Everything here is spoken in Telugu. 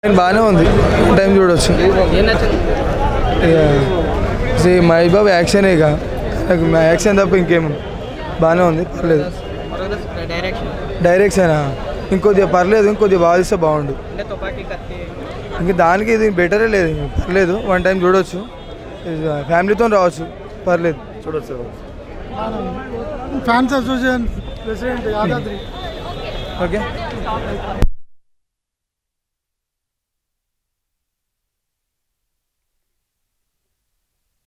బాగానే ఉంది, టైం చూడవచ్చు. మహేష్ బాబు యాక్షన్, ఇక నాకు యాక్షన్ తప్ప ఇంకేముంది. బాగానే ఉంది, పర్లేదు. డైరెక్షన్ ఇంకొద్దిగా పర్లేదు, ఇంకొద్దిగా బాగా ఇస్తే బాగుండు. ఇంకా దానికి ఇది బెటరే లేదు, పర్లేదు. వన్ టైం చూడవచ్చు, ఫ్యామిలీతో రావచ్చు, పర్లేదు, చూడవచ్చు. Fans association president Yadadri. Okay.